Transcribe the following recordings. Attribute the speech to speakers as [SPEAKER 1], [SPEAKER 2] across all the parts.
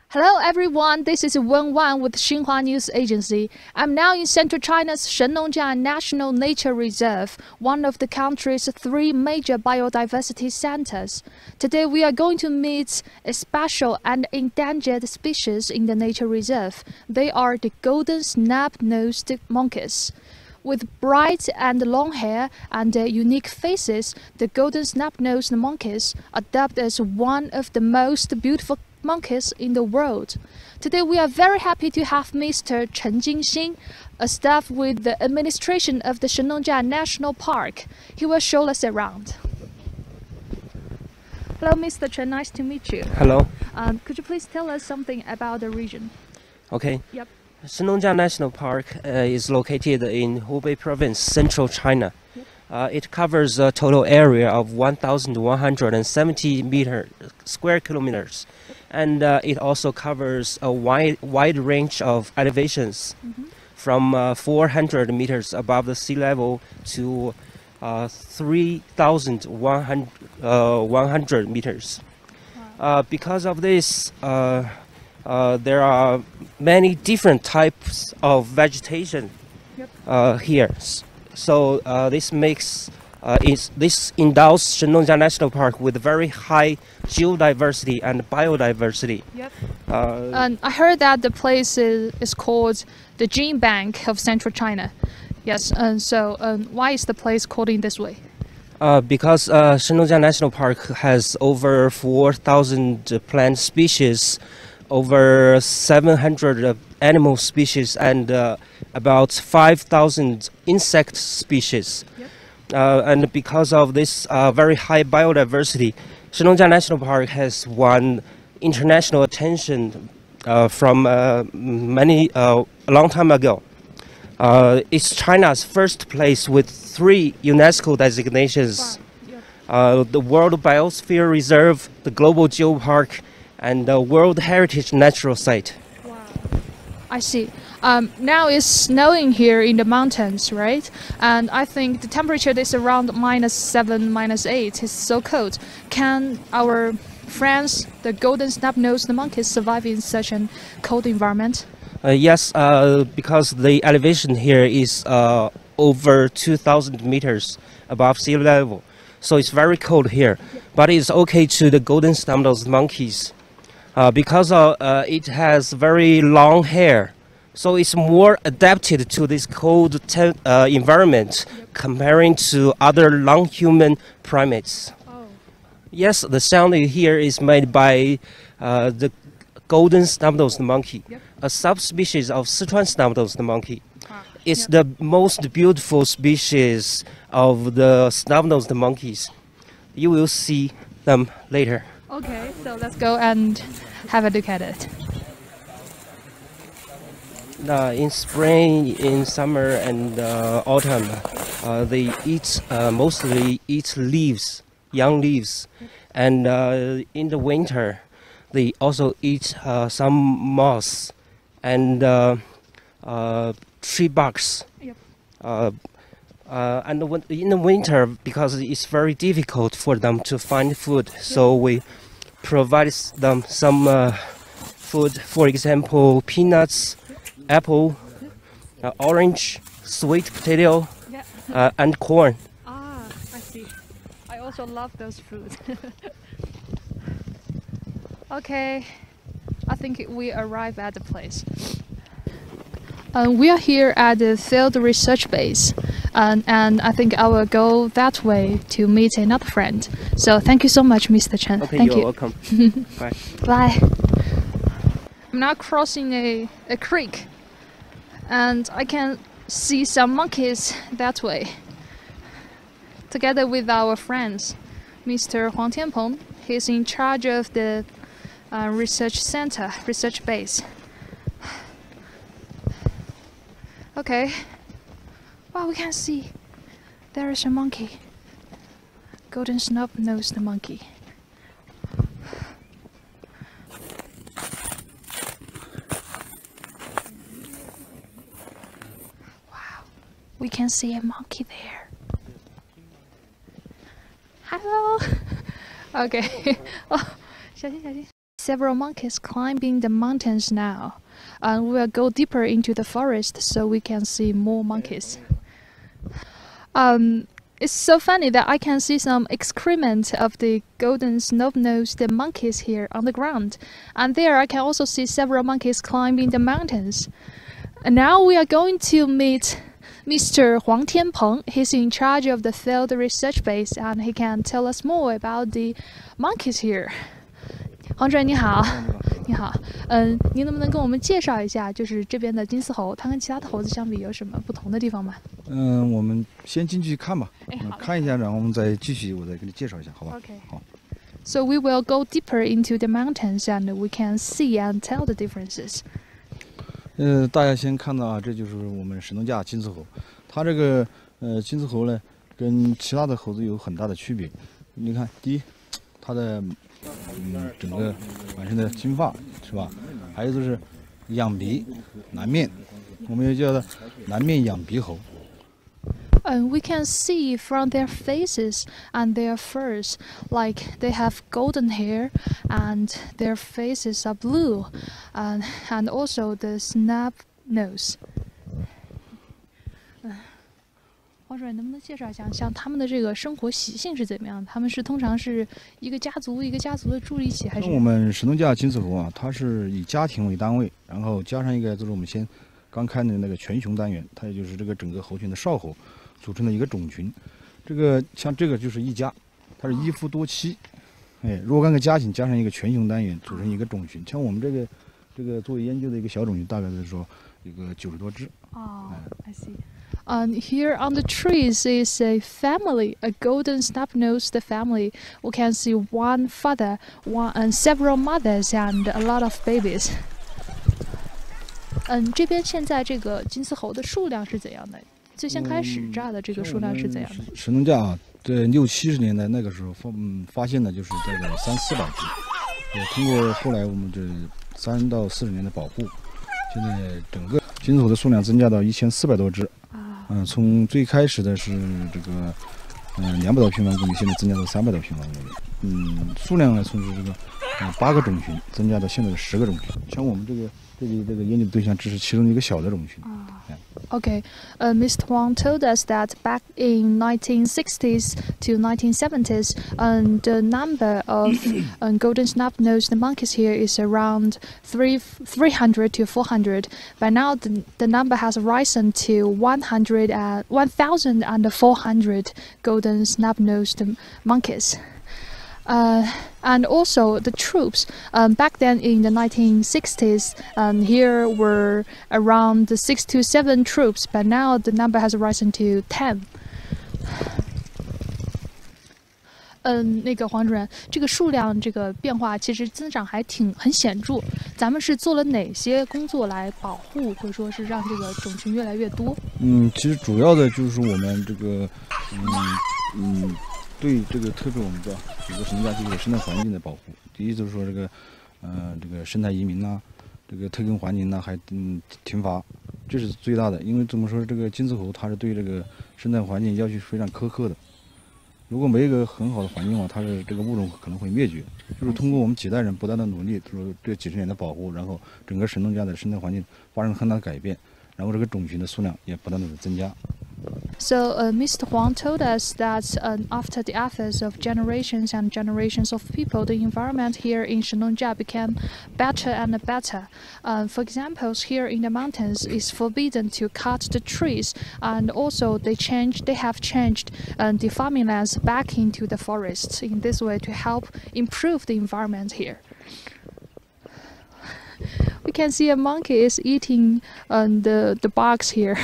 [SPEAKER 1] Hello everyone, this is Wenwan with Xinhua News Agency. I'm now in central China's Shennongjia National Nature Reserve, one of the country's 3 major biodiversity centers. Today we are going to meet a special and endangered species in the nature reserve. They are the golden snub-nosed monkeys. With bright and long hair and unique faces, the golden snub-nosed monkeys are dubbed as one of the most beautiful monkeys in the world. Today we are very happy to have Mr. Chen Jingxin, a staff with the administration of the Shennongjia National Park. He will show us around. Hello Mr. Chen, nice to meet you.
[SPEAKER 2] Hello.
[SPEAKER 1] Could you please tell us something about the region?
[SPEAKER 2] Okay.
[SPEAKER 1] Yep.
[SPEAKER 2] Shennongjia National Park is located in Hubei province, central China.
[SPEAKER 1] Yep.
[SPEAKER 2] It covers a total area of 1,170 square kilometers. And it also covers a wide range of elevations from 400 meters above the sea level to 3,100 meters.
[SPEAKER 1] Wow.
[SPEAKER 2] Because of this, there are many different types of vegetation here. So this makes this endows Shennongjia National Park with very high geodiversity and biodiversity.
[SPEAKER 1] Yep. And I heard that the place is called the Gene Bank of Central China. Yes. And so why is the place called in this way?
[SPEAKER 2] Because Shennongjia National Park has over 4,000 plant species, over 700 animal species, and about 5,000 insect species.
[SPEAKER 1] Yep.
[SPEAKER 2] And because of this very high biodiversity, Shennongjia National Park has won international attention from a long time ago. It's China's first place with 3 UNESCO designations:
[SPEAKER 1] Wow. Yep.
[SPEAKER 2] the World Biosphere Reserve, the Global Geopark, and the World Heritage Natural Site.
[SPEAKER 1] Wow. I see. Now it's snowing here in the mountains, right? And I think the temperature is around -7, -8. It's so cold. Can our friends, the golden snub-nosed monkeys, survive in such a cold environment?
[SPEAKER 2] Yes, because the elevation here is over 2,000 meters above sea level. So it's very cold here. But it's okay to the golden snub-nosed monkeys because it has very long hair. So it's more adapted to this cold environment comparing to other non-human primates.
[SPEAKER 1] Oh.
[SPEAKER 2] Yes, the sound you hear is made by the golden snub-nosed monkey, a subspecies of Sichuan snub-nosed monkey. It's the most beautiful species of the snub-nosed monkeys. You will see them later.
[SPEAKER 1] Okay, so let's go and have a look at it.
[SPEAKER 2] In spring, in summer, and autumn, they mostly eat leaves, young leaves, and in the winter, they also eat some moss and tree barks.
[SPEAKER 1] Yep.
[SPEAKER 2] And in the winter, because it's very difficult for them to find food, so we provide them some food. For example, peanuts, apple, orange, sweet potato, and corn.
[SPEAKER 1] Ah, I see. I also love those fruits. Okay, I think we arrive at the place. We are here at the field research base, and I think I will go that way to meet another friend. So thank you so much, Mr. Chen.
[SPEAKER 2] Okay,
[SPEAKER 1] thank
[SPEAKER 2] you're
[SPEAKER 1] you.
[SPEAKER 2] welcome. Bye.
[SPEAKER 1] Bye. I'm now crossing a creek, and I can see some monkeys that way. Together with our friends, Mr. Huang Tianpeng, he's in charge of the research center, research base. Okay. Wow, we can see there is a monkey. Golden snub-nosed monkey. Wow, we can see a monkey there. Hello. Okay. Oh, 小心小心。 several monkeys climbing the mountains now. And we'll go deeper into the forest so we can see more monkeys. It's so funny that I can see some excrement of the golden snub-nosed monkeys here on the ground. And there I can also see several monkeys climbing the mountains. And now we are going to meet Mr. Huang Tianpeng. He's in charge of the field research base and he can tell us more about the monkeys here. 黄主任你好，你好，您能不能跟我们介绍一下，就是这边的金丝猴，它跟其他的猴子相比有什么不同的地方吗？
[SPEAKER 3] 我们先进去看吧，看一下，然后我们再继续，我再给你介绍一下，好吧
[SPEAKER 1] ？OK。
[SPEAKER 3] 好。
[SPEAKER 1] So we will go deeper into the mountains and we can see and tell the differences.
[SPEAKER 3] 大家先看到啊，这就是我们神农架金丝猴，它这个金丝猴呢，跟其他的猴子有很大的区别。你看，第一，它的整个满身的金发是吧？还有就是仰鼻南面，我们也叫它南面仰鼻猴。
[SPEAKER 1] We can see from their faces and their furs, like they have golden hair and their faces are blue, and also the snub nose. 黄主任，能不能介绍一下，像他们的这个生活习性是怎么样的？他们是通常是一个家族的住一起，还是？
[SPEAKER 3] 我们神农架金丝猴啊，它是以家庭为单位，然后加上一个就是我们先刚开的那个全雄单元，它也就是这个整个猴群的少猴组成的一个种群。这个像这个就是一家，它是一夫多妻，若干个家庭加上一个全雄单元组成一个种群。像我们这个作为研究的一个小种群，大概是说一个90多只。
[SPEAKER 1] I see. Here on the trees is a family, a golden snub-nosed family. We can see one father, several mothers, and a lot of babies. 这边现在这个金丝猴的数量是怎样的？最先开始炸的这个数量是怎样的？
[SPEAKER 3] 神农架啊，在60、70年代那个时候发现的就是这个300-400只，通过后来我们这30到40年的保护，现在整个金丝猴的数量增加到1400多只。从最开始的是这个200多平方公里，现在增加到300多平方公里。数量呢，从这个8个种群增加到现在的10个种群。像我们这个研究对象只是其中的一个小的种群。
[SPEAKER 1] Okay, Mr. Huang told us that back in 1960s to 1970s, the number of golden snub-nosed monkeys here is around 300 to 400. But now the number has risen to 1,400 golden snub-nosed monkeys. And also the troops. Back then in the 1960s, here were around 6 to 7 troops, but now the number has risen to 10. 那个黄主任，这个数量这个变化其实增长还很显著。咱们是做了哪些工作来保护，或者说是让这个种群越来越多？
[SPEAKER 3] 其实主要的就是我们这个对这个特别我们的整个神农架这个生态环境的保护。第一就是说这个生态移民呐，这个特耕环境呐，还停伐，这是最大的。因为怎么说，这个金丝猴它是对这个生态环境要求非常苛刻的。如果没有一个很好的环境的话，它是这个物种可能会灭绝。就是通过我们几代人不断的努力，就是这几十年的保护，然后整个神农架的生态环境发生了很大的改变，然后这个种群的数量也不断的增加。
[SPEAKER 1] So Mr. Huang told us that after the efforts of generations and generations of people, the environment here in Shennongjia became better and better. For example, here in the mountains, it's forbidden to cut the trees, and also they have changed the farming lands back into the forests in this way to help improve the environment here. We can see a monkey is eating the barks here.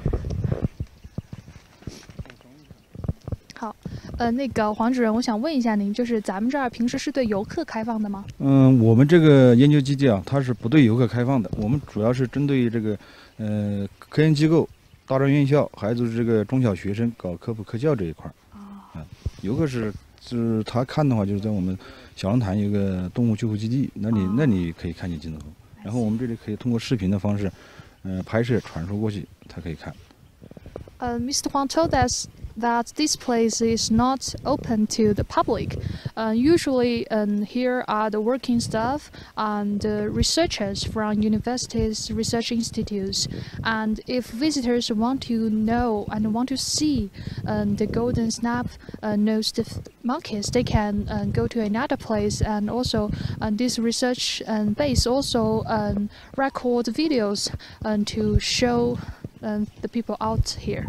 [SPEAKER 1] 好，那个黄主任，我想问一下您，就是咱们这儿平时是对游客开放的吗？
[SPEAKER 3] 我们这个研究基地啊，它是不对游客开放的。我们主要是针对这个科研机构、大专院校，还有就是这个中小学生搞科普科教这一块儿。游客就是他看的话，就是在我们小龙潭有个动物救护基地，那里可以看见金丝猴。然后我们这里可以通过视频的方式，拍摄传输过去，他可以看。
[SPEAKER 1] Mr. Huang told us that this place is not open to the public. Usually here are the working staff and researchers from universities, research institutes. And if visitors want to know and want to see the golden snub-nosed monkeys, they can go to another place. And also this research base also record videos to show the people out here.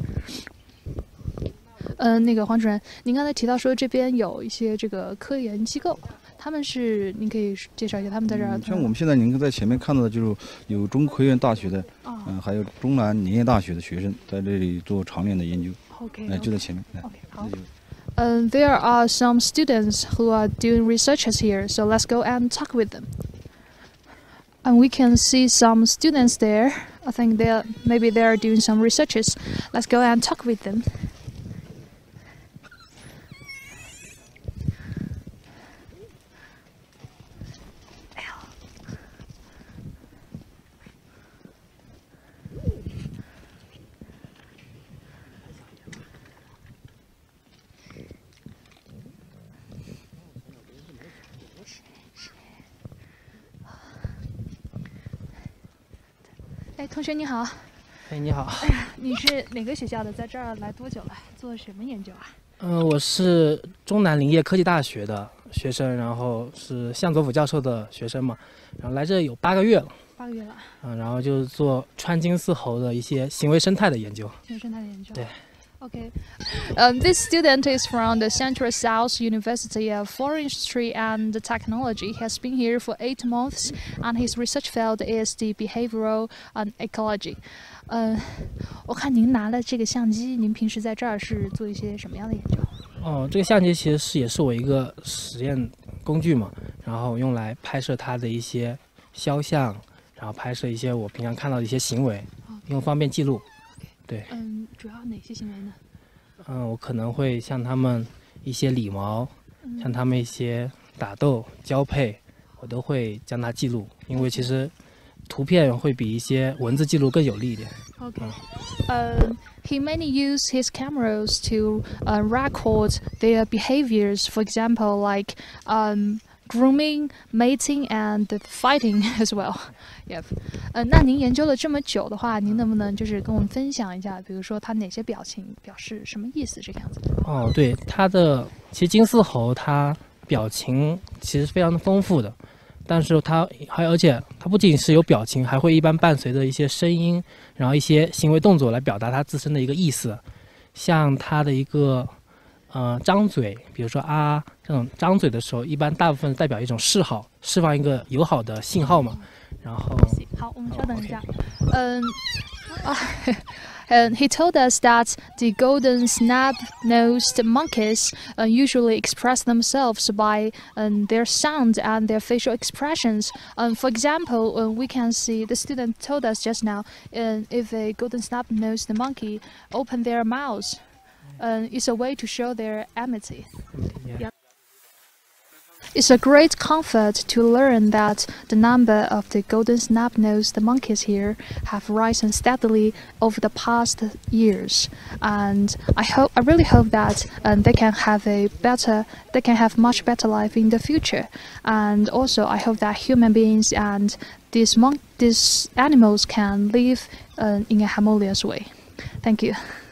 [SPEAKER 1] 那个黄主任，您刚才提到说这边有一些这个科研机构，他们是您可以介绍一下他们在这儿。
[SPEAKER 3] 像我们现在您在前面看到的，就是有中科院大学的，还有中南林业大学的学生在这里做长年的研究。
[SPEAKER 1] OK，
[SPEAKER 3] 就在前面。
[SPEAKER 1] OK， 好。There are some students who are doing researches here, so let's go and talk with them. And we can see some students there. I think maybe they are doing some researches. Let's go and talk with them. Hey, 同学你好。
[SPEAKER 4] 你好。
[SPEAKER 1] 你是哪个学校的？在这儿来多久了？做什么研究啊？
[SPEAKER 4] 我是中南林业科技大学的学生，然后是向佐辅教授的学生嘛，然后来这有8个月了。8个月了。然后就是做川金丝猴的一些行为生态的研究。
[SPEAKER 1] 行为生态的研究。
[SPEAKER 4] 对。
[SPEAKER 1] Okay. This student is from the Central South University of Forestry and Technology. He has been here for 8 months, and his research field is the behavioral ecology. 我看您拿了这个相机，您平时在这儿是做一些什么样的研究？
[SPEAKER 4] 这个相机其实也是我一个实验工具嘛，然后用来拍摄它的一些肖像，然后拍摄一些我平常看到的一些行为，因为方便记录。对，
[SPEAKER 1] 主要哪些行为呢？
[SPEAKER 4] 我可能会像他们一些理毛，像他们一些打斗、交配，我都会将它记录，因为其实图片会比一些文字记录更有力一点。
[SPEAKER 1] Okay. He mainly used his cameras to record their behaviors, for example, like grooming, mating, and fighting as well. Yep. 那您研究了这么久的话，您能不能就是跟我们分享一下，比如说它哪些表情表示什么意思这个样子？
[SPEAKER 4] 对，其实金丝猴它表情其实非常的丰富的，但是而且它不仅是有表情，还会一般伴随着一些声音，然后一些行为动作来表达它自身的一个意思，像它的一个张嘴，比如说这种张嘴的时候，一般大部分代表一种示好，释放一个友好的信号嘛。然后，
[SPEAKER 1] 好，我们稍等一下。And he told us that the golden snub-nosed monkeys usually express themselves by their sound and their facial expressions. For example, we can see the student told us just now, if a golden snub-nosed monkey open their mouths, it's a way to show their amity.
[SPEAKER 4] Yeah.
[SPEAKER 1] It's a great comfort to learn that the number of the golden snub-nosed monkeys here have risen steadily over the past years, and I really hope that they can have much better life in the future. And also, I hope that human beings and these animals can live in a harmonious way. Thank you.